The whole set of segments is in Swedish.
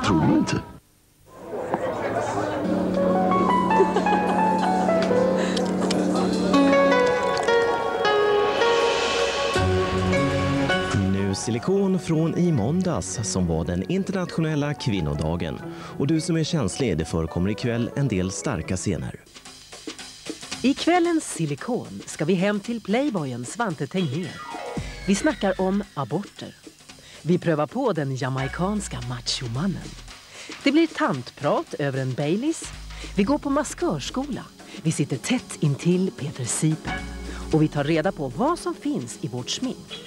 Tror du inte? Silikon från i måndags som var den internationella kvinnodagen. Och du som är känslig, det förekommer ikväll en del starka scener. I kvällens Silikon ska vi hem till playboyen Svante Tegnér. Vi snackar om aborter. Vi prövar på den jamaikanska machomannen. Det blir tantprat över en Baileys. Vi går på maskörskola. Vi sitter tätt intill Peter Sipen. Och vi tar reda på vad som finns i vårt smink.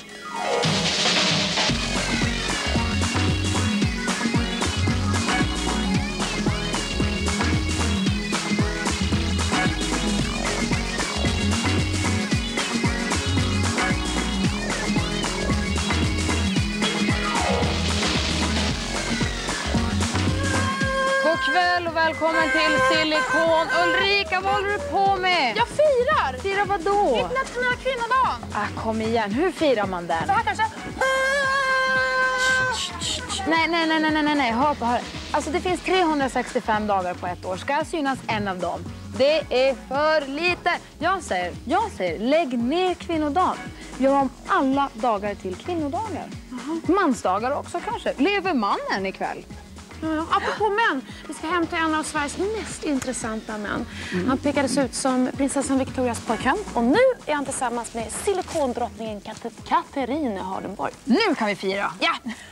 Kväll och välkommen till Silikon. Ulrika, vad håller du på med? Jag firar! Firar vad då? Internationella kvinnodagen. Kom igen, hur firar man den? Så här kanske. Nej, hör på. Alltså det finns 365 dagar på ett år. Ska jag synas en av dem? Det är för lite. Jag säger, lägg ner kvinnodagen. Gör om alla dagar till kvinnodagar. Mansdagar också kanske. Lever mannen ikväll? Ja, apropå män, vi ska hämta en av Sveriges mest intressanta män. Han pekades ut som prinsessan Victorias pojkvän. Och nu är han tillsammans med silikondrottningen Katarina Hardenborg. Nu kan vi fira! Ja!